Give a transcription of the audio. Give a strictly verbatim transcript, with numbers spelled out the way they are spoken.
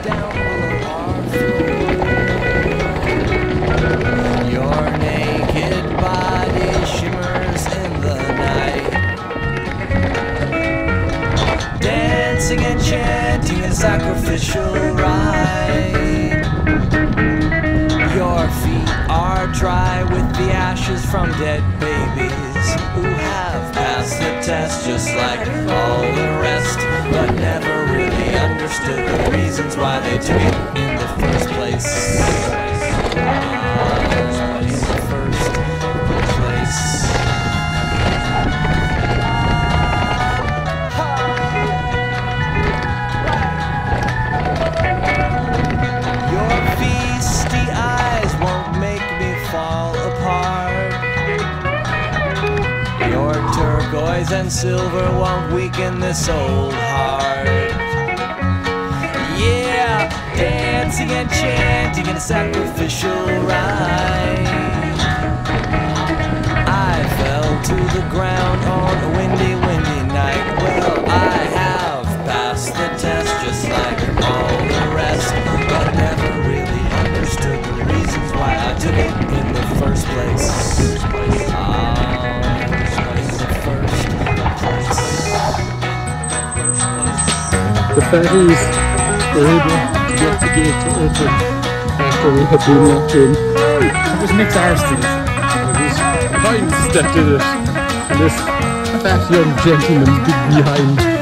down below our floor. Your naked body shimmers in the night, dancing and chanting a sacrificial rite. Your feet are dry with the ashes from dead babies who have passed the test just like all the rest, but never really understood the reasons why they took it in the first place. Uh, in the first place. Your feisty eyes won't make me fall apart. Your turquoise and silver won't weaken this old heart. Yeah, dancing and chanting in a sacrificial rite. I fell to the ground on a windy, windy night. Well, I have passed the test just like all the rest, but never really understood the reasons why I took it in the first place. The fatties were able to get the gate to open after we had been locked in. It was Nick's arseties. It was pints that did it. And this fat young gentleman big behind